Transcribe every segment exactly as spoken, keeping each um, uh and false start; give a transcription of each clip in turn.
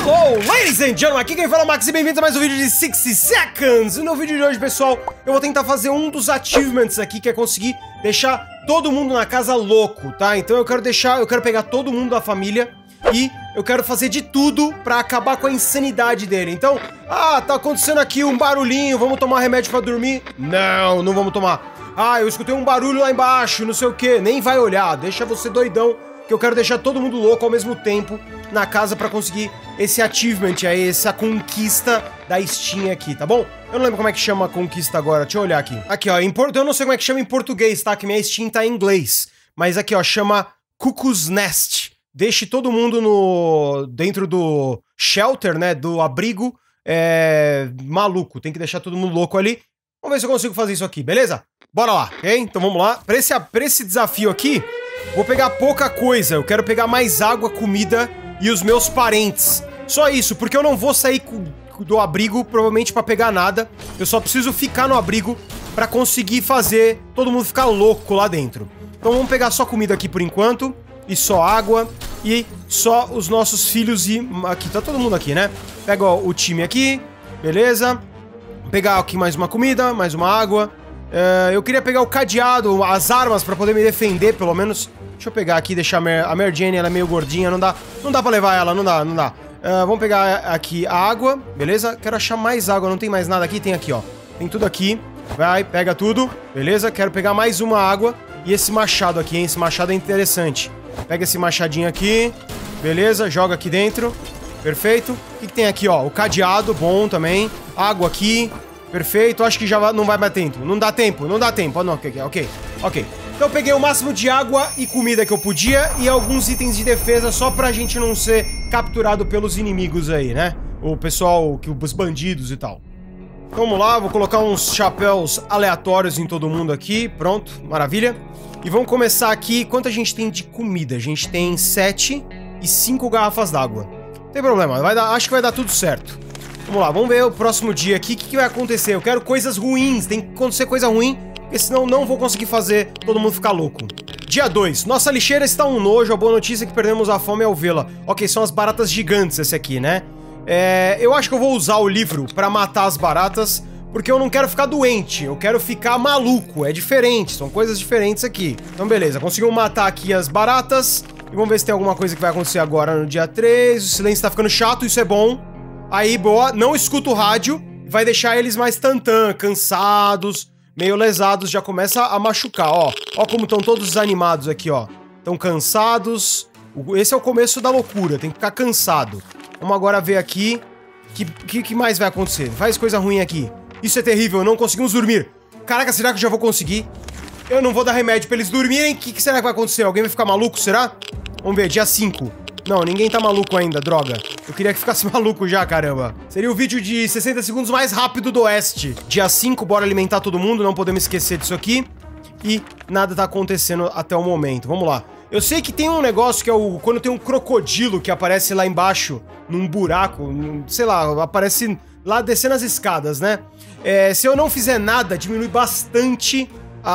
Hello, ladies and gentlemen, aqui quem fala é o Max e bem-vindos a mais um vídeo de sixty seconds. E no vídeo de hoje, pessoal, eu vou tentar fazer um dos achievements aqui, que é conseguir deixar todo mundo na casa louco, tá? Então eu quero deixar, eu quero pegar todo mundo da família e eu quero fazer de tudo pra acabar com a insanidade dele. Então, ah, tá acontecendo aqui um barulhinho, vamos tomar remédio pra dormir? Não, não vamos tomar. Ah, eu escutei um barulho lá embaixo, não sei o que, nem vai olhar, deixa você doidão, que eu quero deixar todo mundo louco ao mesmo tempo na casa pra conseguir esse achievement aí, essa conquista da Steam aqui, tá bom? Eu não lembro como é que chama a conquista agora, deixa eu olhar aqui. Aqui, ó, em por... eu não sei como é que chama em português, tá? Que minha Steam tá em inglês. Mas aqui, ó, chama Cuckoo's Nest. Deixe todo mundo no... dentro do shelter, né, do abrigo, é... maluco. Tem que deixar todo mundo louco ali. Vamos ver se eu consigo fazer isso aqui, beleza? Bora lá, ok? Então vamos lá. Pra esse, pra esse desafio aqui, vou pegar pouca coisa. Eu quero pegar mais água, comida e os meus parentes. Só isso, porque eu não vou sair do abrigo, provavelmente pra pegar nada. Eu só preciso ficar no abrigo pra conseguir fazer todo mundo ficar louco lá dentro. Então vamos pegar só comida aqui por enquanto. E só água. E só os nossos filhos e... aqui, tá todo mundo aqui, né? Pega, ó, o time aqui. Beleza. Vou pegar aqui mais uma comida, mais uma água. Uh, eu queria pegar o cadeado, as armas pra poder me defender, pelo menos. Deixa eu pegar aqui e deixar a Mary, a Mary Jane, ela é meio gordinha, não dá, não dá pra levar ela, não dá, não dá. Uh, vamos pegar aqui a água, beleza? Quero achar mais água, não tem mais nada aqui, tem aqui, ó. Tem tudo aqui, vai, pega tudo, beleza? Quero pegar mais uma água e esse machado aqui, hein? Esse machado é interessante. Pega esse machadinho aqui, beleza? Joga aqui dentro, perfeito. O que, que tem aqui, ó? O cadeado, bom também. Água aqui. Perfeito, acho que já não vai mais tempo. Não dá tempo, não dá tempo. Oh, não, ok, ok, ok. Então eu peguei o máximo de água e comida que eu podia e alguns itens de defesa só pra gente não ser capturado pelos inimigos aí, né? O pessoal, os bandidos e tal. Vamos lá, vou colocar uns chapéus aleatórios em todo mundo aqui. Pronto, maravilha. E vamos começar aqui. Quanto a gente tem de comida? A gente tem sete e cinco garrafas d'água. Não tem problema, vai dar, acho que vai dar tudo certo. Vamos lá, vamos ver o próximo dia aqui, o que, que vai acontecer. Eu quero coisas ruins, tem que acontecer coisa ruim, porque senão não vou conseguir fazer todo mundo ficar louco. Dia dois, nossa lixeira está um nojo, a boa notícia é que perdemos a fome ao vê-la. Ok, são as baratas gigantes esse aqui, né? É, eu acho que eu vou usar o livro pra matar as baratas, porque eu não quero ficar doente, eu quero ficar maluco, é diferente, são coisas diferentes aqui. Então beleza, conseguimos matar aqui as baratas, e vamos ver se tem alguma coisa que vai acontecer agora no dia três, o silêncio tá ficando chato, isso é bom. Aí, boa, não escuta o rádio, vai deixar eles mais tantã, cansados, meio lesados, já começa a machucar, ó. Ó como estão todos desanimados aqui, ó. Estão cansados, esse é o começo da loucura, tem que ficar cansado. Vamos agora ver aqui, o que, que, que mais vai acontecer? Faz coisa ruim aqui. Isso é terrível, não conseguimos dormir. Caraca, será que eu já vou conseguir? Eu não vou dar remédio pra eles dormirem, o que, que será que vai acontecer? Alguém vai ficar maluco, será? Vamos ver, dia cinco. Não, ninguém tá maluco ainda, droga. Eu queria que ficasse maluco já, caramba. Seria o vídeo de sessenta segundos mais rápido do Oeste. Dia cinco, bora alimentar todo mundo, não podemos esquecer disso aqui. E nada tá acontecendo até o momento. Vamos lá. Eu sei que tem um negócio que é o... quando tem um crocodilo que aparece lá embaixo, num buraco, num, sei lá, aparece lá descendo as escadas, né? É, se eu não fizer nada, diminui bastante...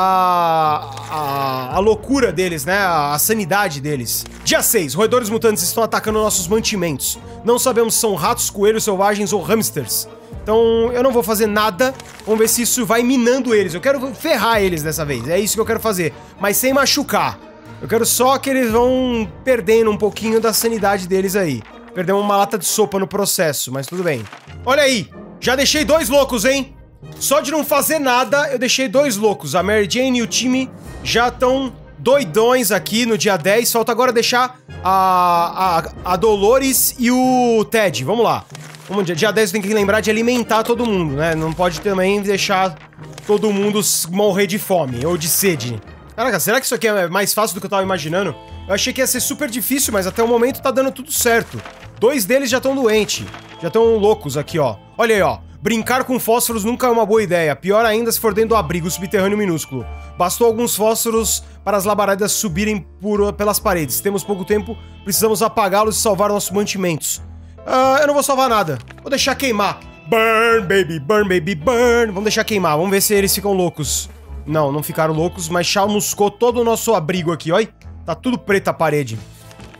A, a, a loucura deles, né? A, a sanidade deles. Dia seis. Roedores mutantes estão atacando nossos mantimentos. Não sabemos se são ratos, coelhos selvagens ou hamsters. Então, eu não vou fazer nada. Vamos ver se isso vai minando eles. Eu quero ferrar eles dessa vez. É isso que eu quero fazer. Mas sem machucar. Eu quero só que eles vão perdendo um pouquinho da sanidade deles aí. Perdemos uma lata de sopa no processo, mas tudo bem. Olha aí. Já deixei dois loucos, hein? Só de não fazer nada, eu deixei dois loucos. A Mary Jane e o time já estão doidões aqui no dia dez. Falta agora deixar a, a, a Dolores e o Ted. Vamos lá. Vamos, dia dez tem que lembrar de alimentar todo mundo, né? Não pode também deixar todo mundo morrer de fome ou de sede. Caraca, será que isso aqui é mais fácil do que eu tava imaginando? Eu achei que ia ser super difícil, mas até o momento tá dando tudo certo. Dois deles já estão doentes. Já estão loucos aqui, ó. Olha aí, ó. Brincar com fósforos nunca é uma boa ideia, pior ainda se for dentro do abrigo subterrâneo minúsculo. Bastou alguns fósforos para as labaredas subirem por, pelas paredes. Temos pouco tempo, precisamos apagá-los e salvar nossos mantimentos. Ah, eu não vou salvar nada. Vou deixar queimar. Burn, baby, burn, baby, burn. Vamos deixar queimar, vamos ver se eles ficam loucos. Não, não ficaram loucos, mas chamuscou todo o nosso abrigo aqui, olha. Tá tudo preto a parede.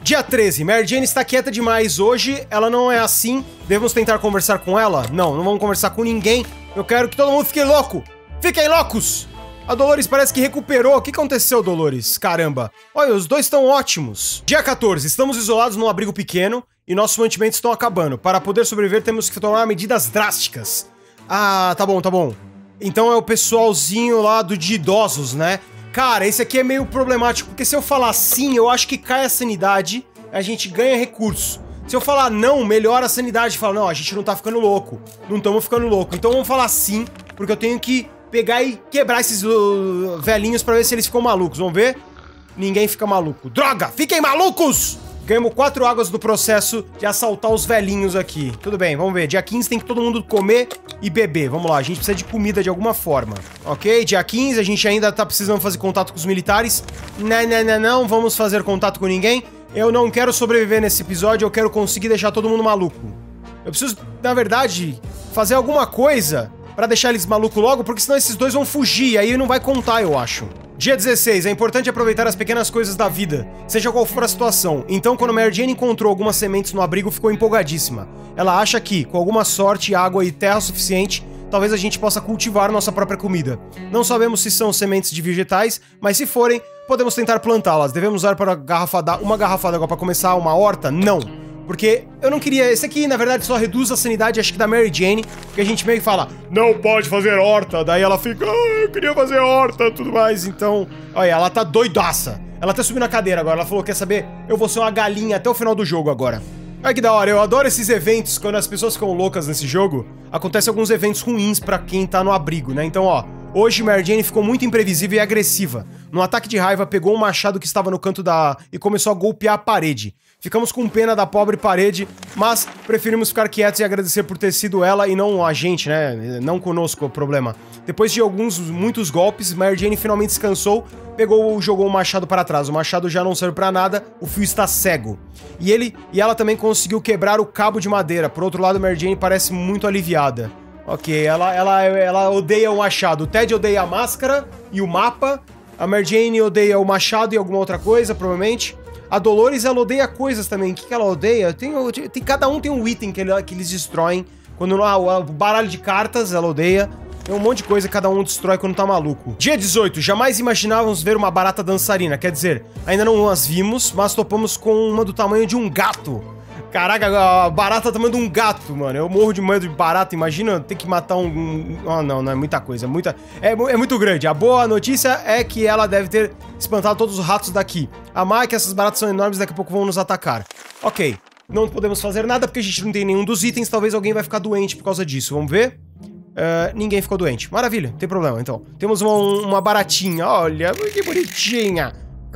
Dia treze, Mary Jane está quieta demais hoje, ela não é assim, devemos tentar conversar com ela? Não, não vamos conversar com ninguém, eu quero que todo mundo fique louco, fiquem loucos! A Dolores parece que recuperou, o que aconteceu, Dolores? Caramba, olha, os dois estão ótimos. Dia quatorze, estamos isolados num abrigo pequeno e nossos mantimentos estão acabando, para poder sobreviver temos que tomar medidas drásticas. Ah, tá bom, tá bom. Então é o pessoalzinho lá do de idosos, né? Cara, esse aqui é meio problemático, porque se eu falar sim, eu acho que cai a sanidade, a gente ganha recurso. Se eu falar não, melhora a sanidade. Fala, não, a gente não tá ficando louco. Não estamos ficando louco. Então vamos falar sim, porque eu tenho que pegar e quebrar esses uh, velhinhos pra ver se eles ficam malucos. Vamos ver? Ninguém fica maluco. Droga! Fiquem malucos! Ganhamos quatro águas do processo de assaltar os velhinhos aqui. Tudo bem, vamos ver. Dia quinze tem que todo mundo comer e beber. Vamos lá, a gente precisa de comida de alguma forma. Ok, dia quinze a gente ainda tá precisando fazer contato com os militares. Não, não, não, não, vamos fazer contato com ninguém. Eu não quero sobreviver nesse episódio, eu quero conseguir deixar todo mundo maluco. Eu preciso, na verdade, fazer alguma coisa pra deixar eles malucos logo, porque senão esses dois vão fugir, e aí não vai contar, eu acho. Dia dezesseis, é importante aproveitar as pequenas coisas da vida, seja qual for a situação. Então, quando Mary Jane encontrou algumas sementes no abrigo, ficou empolgadíssima. Ela acha que, com alguma sorte, água e terra suficiente, talvez a gente possa cultivar nossa própria comida. Não sabemos se são sementes de vegetais, mas se forem, podemos tentar plantá-las. Devemos usar para garrafa uma garrafa d'água para começar uma horta? Não. Porque eu não queria... Esse aqui, na verdade, só reduz a sanidade, acho que da Mary Jane, porque a gente meio que fala, não pode fazer horta, daí ela fica, ah, eu queria fazer horta, tudo mais, então... Olha, ela tá doidaça. Ela até subiu na cadeira agora, ela falou, quer saber? Eu vou ser uma galinha até o final do jogo agora. Olha que da hora, eu adoro esses eventos, quando as pessoas ficam loucas nesse jogo, acontecem alguns eventos ruins pra quem tá no abrigo, né? Então, ó, hoje Mary Jane ficou muito imprevisível e agressiva. Num ataque de raiva, pegou um machado que estava no canto da... e começou a golpear a parede. Ficamos com pena da pobre parede, mas preferimos ficar quietos e agradecer por ter sido ela e não a gente, né? Não conosco o problema. Depois de alguns, muitos golpes, Mary Jane finalmente descansou, pegou e jogou o machado para trás. O machado já não serve pra nada, o fio está cego. E ele e ela também conseguiu quebrar o cabo de madeira. Por outro lado, Mary Jane parece muito aliviada. Ok, ela, ela, ela odeia o machado. O Ted odeia a máscara e o mapa. A Mary Jane odeia o machado e alguma outra coisa, provavelmente. A Dolores, ela odeia coisas também. O que, que ela odeia? Tem, tem, cada um tem um item que, ele, que eles destroem. Quando ah, o baralho de cartas, ela odeia. Tem um monte de coisa que cada um destrói quando tá maluco. Dia dezoito. Jamais imaginávamos ver uma barata dançarina. Quer dizer, ainda não as vimos, mas topamos com uma do tamanho de um gato. Caraca, a barata é do tamanho de um gato, mano. Eu morro de medo de barata. Imagina ter que matar um... um... Oh, não, não é muita coisa. É, muita... É, é muito grande. A boa notícia é que ela deve ter espantado todos os ratos daqui. A má é que essas baratas são enormes e daqui a pouco vão nos atacar. Ok. Não podemos fazer nada porque a gente não tem nenhum dos itens. Talvez alguém vai ficar doente por causa disso. Vamos ver? Uh, ninguém ficou doente. Maravilha. Não tem problema, então. Temos uma, uma baratinha. Olha, que bonitinha.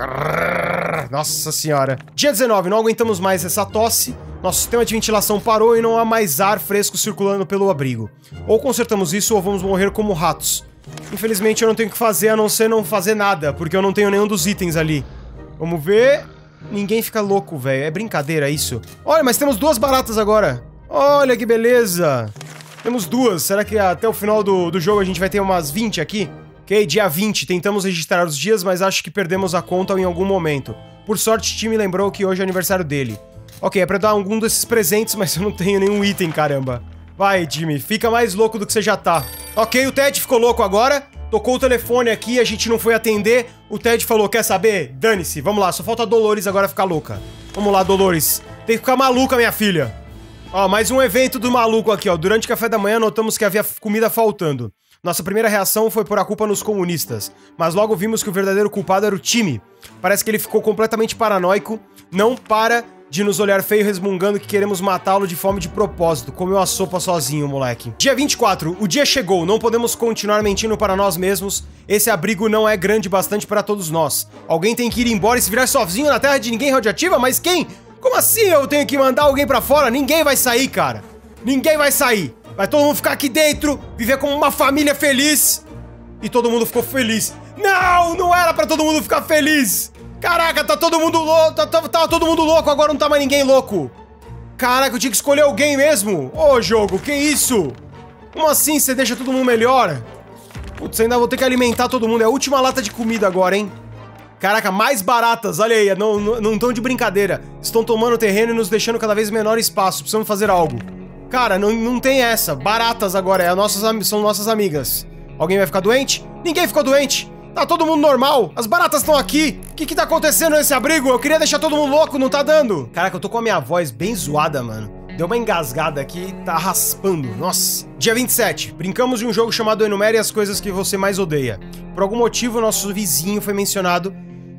Nossa senhora. Dia dezenove, não aguentamos mais essa tosse. Nosso sistema de ventilação parou e não há mais ar fresco circulando pelo abrigo. Ou consertamos isso ou vamos morrer como ratos. Infelizmente eu não tenho o que fazer a não ser não fazer nada, porque eu não tenho nenhum dos itens ali. Vamos ver. Ninguém fica louco, velho. É brincadeira isso. Olha, mas temos duas baratas agora. Olha que beleza. Temos duas. Será que até o final do, do jogo a gente vai ter umas vinte aqui? Ok, dia vinte. Tentamos registrar os dias, mas acho que perdemos a conta em algum momento. Por sorte, o time lembrou que hoje é aniversário dele. Ok, é pra dar algum desses presentes, mas eu não tenho nenhum item, caramba. Vai, Jimmy, fica mais louco do que você já tá. Ok, o Ted ficou louco agora. Tocou o telefone aqui, a gente não foi atender. O Ted falou, quer saber? Dane-se, vamos lá, só falta a Dolores agora ficar louca. Vamos lá, Dolores. Tem que ficar maluca, minha filha. Ó, mais um evento do maluco aqui, ó. Durante o café da manhã notamos que havia comida faltando. Nossa primeira reação foi pôr a culpa nos comunistas, mas logo vimos que o verdadeiro culpado era o time. Parece que ele ficou completamente paranoico, não para de nos olhar feio resmungando que queremos matá-lo de fome de propósito. Comeu a sopa sozinho, moleque. Dia vinte e quatro, o dia chegou, não podemos continuar mentindo para nós mesmos. Esse abrigo não é grande bastante para todos nós. Alguém tem que ir embora e se virar sozinho na terra de ninguém radioativa? Mas quem? Como assim eu tenho que mandar alguém pra fora? Ninguém vai sair, cara. Ninguém vai sair. Vai todo mundo ficar aqui dentro, viver como uma família feliz. E todo mundo ficou feliz. Não, não era pra todo mundo ficar feliz. Caraca, tá todo mundo louco. Tá, tá, tá todo mundo louco, agora não tá mais ninguém louco. Caraca, eu tinha que escolher alguém mesmo. Ô, jogo, que isso? Como assim você deixa todo mundo melhor? Putz, ainda vou ter que alimentar todo mundo. É a última lata de comida agora, hein? Caraca, mais baratas, olha aí, não estão de brincadeira. Estão tomando terreno e nos deixando cada vez menor espaço, precisamos fazer algo. Cara, não, não tem essa, baratas agora, é nossas, são nossas amigas. Alguém vai ficar doente? Ninguém ficou doente, tá todo mundo normal, as baratas estão aqui. O que que tá acontecendo nesse abrigo? Eu queria deixar todo mundo louco, não tá dando. Caraca, eu tô com a minha voz bem zoada, mano. Deu uma engasgada aqui, tá raspando, nossa. Dia vinte e sete, brincamos de um jogo chamado Enumere as Coisas que Você Mais Odeia. Por algum motivo, nosso vizinho foi mencionado.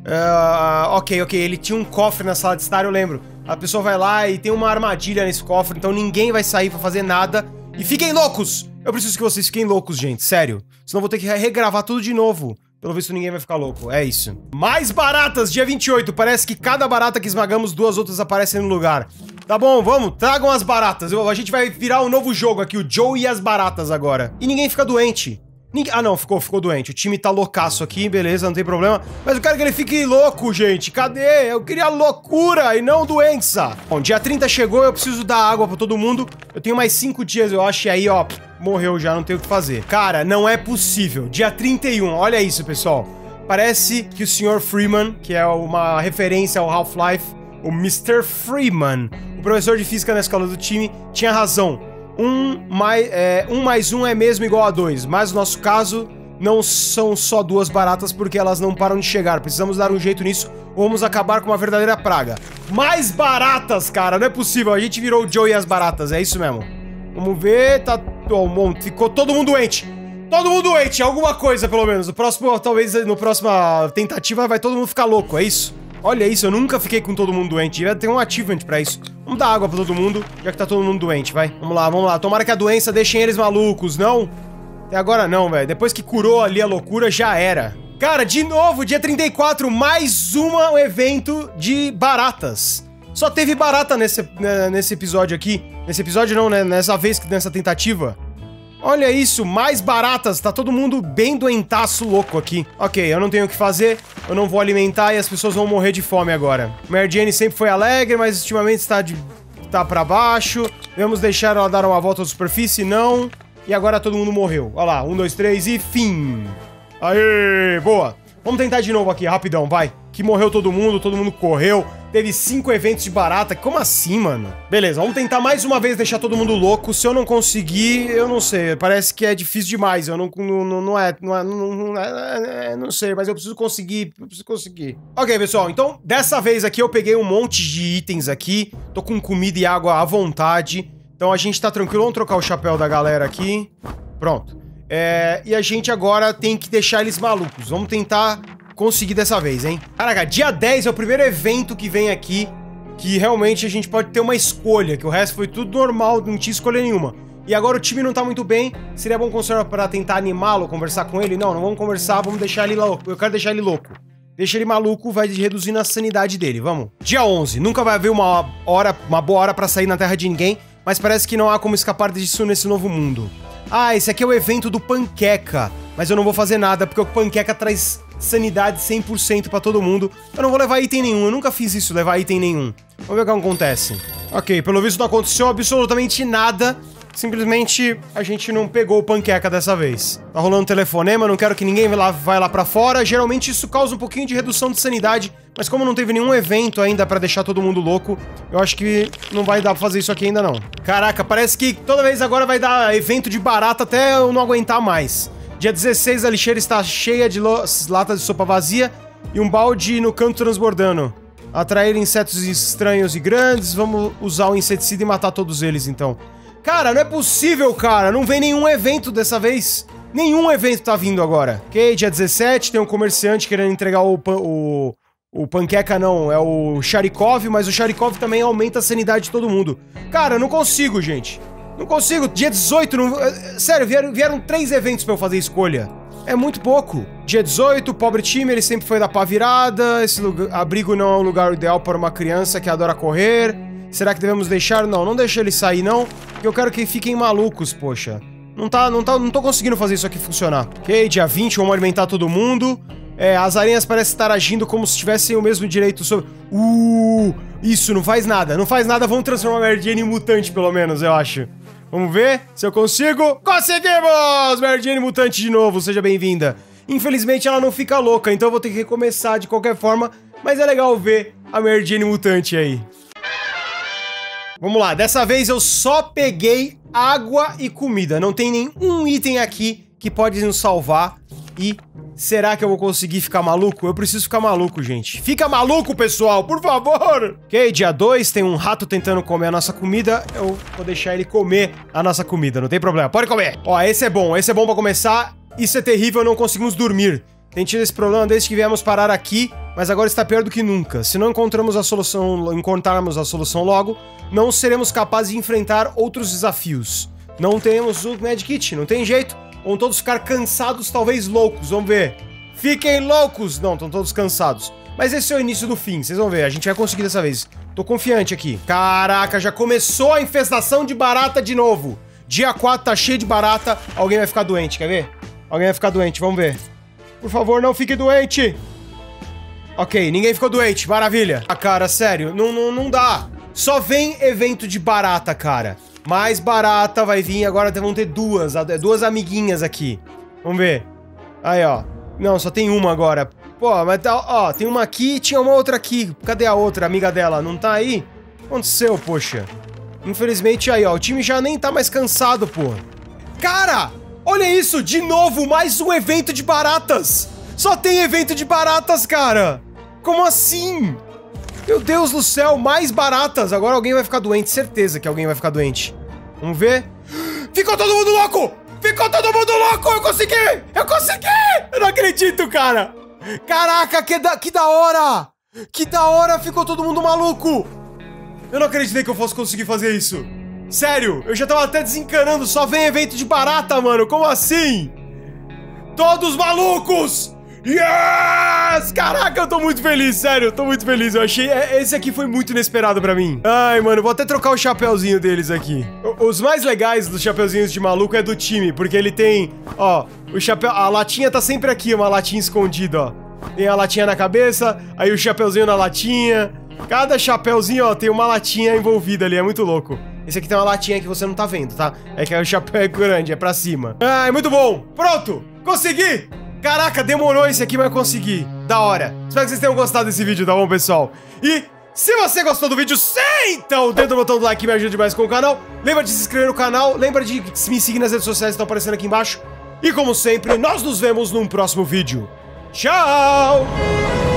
Uh, ok, ok, ele tinha um cofre na sala de estar, eu lembro. A pessoa vai lá e tem uma armadilha nesse cofre, então ninguém vai sair pra fazer nada. E fiquem loucos! Eu preciso que vocês fiquem loucos, gente, sério. Senão eu vou ter que regravar tudo de novo. Pelo visto ninguém vai ficar louco, é isso. Mais baratas, dia vinte e oito, parece que cada barata que esmagamos, duas outras aparecem no lugar. Tá bom, vamos, tragam as baratas. Eu, a gente vai virar um novo jogo aqui, o Joe e as baratas agora. E ninguém fica doente. Ninguém... Ah, não, ficou, ficou doente. O time tá loucaço aqui, beleza, não tem problema. Mas eu quero que ele fique louco, gente. Cadê? Eu queria loucura e não doença. Bom, dia trinta chegou, eu preciso dar água pra todo mundo. Eu tenho mais cinco dias, eu acho, e aí, ó, morreu já, não tem o que fazer. Cara, não é possível. Dia trinta e um, olha isso, pessoal. Parece que o senhor Freeman, que é uma referência ao Half-Life, o mister Freeman, o professor de física na escola do time, tinha razão. Um mais, é, um mais um é mesmo igual a dois, mas no nosso caso não são só duas baratas porque elas não param de chegar. Precisamos dar um jeito nisso ou vamos acabar com uma verdadeira praga. Mais baratas, cara, não é possível. A gente virou o Joe e as baratas, é isso mesmo. Vamos ver, tá... Oh, ficou todo mundo doente. Todo mundo doente, alguma coisa pelo menos. No próximo, talvez no próxima tentativa vai todo mundo ficar louco, é isso? Olha isso, eu nunca fiquei com todo mundo doente. Devia ter um achievement pra isso. Vamos dar água pra todo mundo, já que tá todo mundo doente, vai. Vamos lá, vamos lá. Tomara que a doença deixe eles malucos, não? Até agora não, velho. Depois que curou ali a loucura, já era. Cara, de novo, dia trinta e quatro, mais um evento de baratas. Só teve barata nesse, nesse episódio aqui. Nesse episódio não, né? Nessa vez, nessa tentativa. Olha isso, mais baratas, tá todo mundo bem doentaço louco aqui. Ok, eu não tenho o que fazer, eu não vou alimentar e as pessoas vão morrer de fome agora. Mary Jane sempre foi alegre, mas ultimamente está de... tá pra baixo. Vamos deixar ela dar uma volta à superfície, não. E agora todo mundo morreu. Olha lá, um, dois, três e fim. Aê, boa. Vamos tentar de novo aqui, rapidão, vai. Que morreu todo mundo, todo mundo correu. Teve cinco eventos de barata. Como assim, mano? Beleza, vamos tentar mais uma vez deixar todo mundo louco. Se eu não conseguir, eu não sei. Parece que é difícil demais. Eu não, não, não é... Não, é, não, é, não sei, mas eu preciso conseguir. Eu preciso conseguir. Ok, pessoal. Então, dessa vez aqui eu peguei um monte de itens aqui. Tô com comida e água à vontade. Então a gente tá tranquilo. Vamos trocar o chapéu da galera aqui. Pronto. É, e a gente agora tem que deixar eles malucos. Vamos tentar... conseguir dessa vez, hein? Caraca, dia dez é o primeiro evento que vem aqui que realmente a gente pode ter uma escolha, que o resto foi tudo normal, não tinha escolha nenhuma. E agora o time não tá muito bem, seria bom conversar pra tentar animá-lo, conversar com ele? Não, não vamos conversar, vamos deixar ele louco. Eu quero deixar ele louco. Deixa ele maluco, vai reduzindo a sanidade dele, vamos. Dia onze, nunca vai haver uma hora, uma boa hora pra sair na terra de ninguém, mas parece que não há como escapar disso nesse novo mundo. Ah, esse aqui é o evento do Panqueca, mas eu não vou fazer nada, porque o Panqueca traz sanidade cem por cento pra todo mundo. Eu não vou levar item nenhum, eu nunca fiz isso, levar item nenhum. Vamos ver o que acontece. Ok, pelo visto não aconteceu absolutamente nada. Simplesmente a gente não pegou o Panqueca dessa vez. Tá rolando telefonema, não quero que ninguém vá lá, vai lá pra fora. Geralmente isso causa um pouquinho de redução de sanidade, mas como não teve nenhum evento ainda pra deixar todo mundo louco, eu acho que não vai dar pra fazer isso aqui ainda não. Caraca, parece que toda vez agora vai dar evento de barata até eu não aguentar mais. Dia dezesseis, a lixeira está cheia de latas de sopa vazia e um balde no canto transbordando. Atrair insetos estranhos e grandes, vamos usar o inseticida e matar todos eles, então. Cara, não é possível, cara, não vem nenhum evento dessa vez. Nenhum evento tá vindo agora. Ok, dia dezessete, tem um comerciante querendo entregar o... o... O Panqueca não, é o Sharikov, mas o Sharikov também aumenta a sanidade de todo mundo. Cara, eu não consigo, gente. Não consigo. Dia dezoito, não... sério, vieram, vieram três eventos pra eu fazer escolha. É muito pouco. Dia dezoito, pobre time, ele sempre foi da pá virada. Esse lugar, abrigo não é um lugar ideal para uma criança que adora correr. Será que devemos deixar? Não, não deixa ele sair, não. Porque eu quero que fiquem malucos, poxa. Não tá, não tá, não tô conseguindo fazer isso aqui funcionar. Ok, dia vinte, vamos alimentar todo mundo. É, as aranhas parecem estar agindo como se tivessem o mesmo direito sobre... Uh, isso, não faz nada. Não faz nada, vamos transformar a Mary Jane em mutante, pelo menos, eu acho. Vamos ver se eu consigo. Conseguimos! Mary Jane mutante de novo, seja bem-vinda. Infelizmente ela não fica louca, então eu vou ter que recomeçar de qualquer forma, mas é legal ver a Mary Jane mutante aí. Vamos lá, dessa vez eu só peguei água e comida, não tem nenhum item aqui que pode nos salvar. E será que eu vou conseguir ficar maluco? Eu preciso ficar maluco, gente. Fica maluco, pessoal, por favor! Ok, dia dois, tem um rato tentando comer a nossa comida. Eu vou deixar ele comer a nossa comida, não tem problema. Pode comer! Ó, esse é bom, esse é bom pra começar. Isso é terrível, não conseguimos dormir. Tem tido esse problema desde que viemos parar aqui, mas agora está pior do que nunca. Se não encontramos a solução, encontrarmos a solução logo, não seremos capazes de enfrentar outros desafios. Não temos o medkit, não tem jeito. Vão todos ficar cansados, talvez loucos, vamos ver. Fiquem loucos! Não, estão todos cansados. Mas esse é o início do fim, vocês vão ver, a gente vai conseguir dessa vez. Tô confiante aqui. Caraca, já começou a infestação de barata de novo. Dia quatro tá cheio de barata, alguém vai ficar doente, quer ver? Alguém vai ficar doente, vamos ver. Por favor, não fique doente. Ok, ninguém ficou doente, maravilha. Ah, cara, sério, não, não, não dá. Só vem evento de barata, cara. Mais barata vai vir, agora vão ter duas, duas amiguinhas aqui. Vamos ver. Aí, ó. Não, só tem uma agora. Pô, mas tá, ó, tem uma aqui e tinha uma outra aqui. Cadê a outra amiga dela? Não tá aí? O que aconteceu, poxa? Infelizmente, aí, ó, o time já nem tá mais cansado, pô. Cara, olha isso, de novo, mais um evento de baratas. Só tem evento de baratas, cara. Como assim? Meu Deus do céu, mais baratas. Agora alguém vai ficar doente, certeza que alguém vai ficar doente. Vamos ver. Ficou todo mundo louco! Ficou todo mundo louco! Eu consegui! Eu consegui! Eu não acredito, cara! Caraca, que da, que da hora! Que da hora, ficou todo mundo maluco! Eu não acreditei que eu fosse conseguir fazer isso. Sério, eu já tava até desencanando. Só vem evento de barata, mano. Como assim? Todos malucos! Yes! Caraca, eu tô muito feliz, sério, eu tô muito feliz. Eu achei... Esse aqui foi muito inesperado pra mim. Ai, mano, vou até trocar o chapeuzinho deles aqui. Os mais legais dos chapeuzinhos de maluco é do time, porque ele tem... Ó, o chapéu... A latinha tá sempre aqui, uma latinha escondida, ó. Tem a latinha na cabeça, aí o chapeuzinho na latinha. Cada chapeuzinho, ó, tem uma latinha envolvida ali, é muito louco. Esse aqui tem uma latinha que você não tá vendo, tá? É que o chapéu é grande, é pra cima. Ai, muito bom! Pronto! Consegui! Caraca, demorou esse aqui, mas consegui. Da hora. Espero que vocês tenham gostado desse vídeo, tá bom, pessoal? E se você gostou do vídeo, senta o dedo no botão do like, que me ajuda demais com o canal. Lembra de se inscrever no canal, lembra de me seguir nas redes sociais que estão aparecendo aqui embaixo. E como sempre, nós nos vemos num próximo vídeo. Tchau!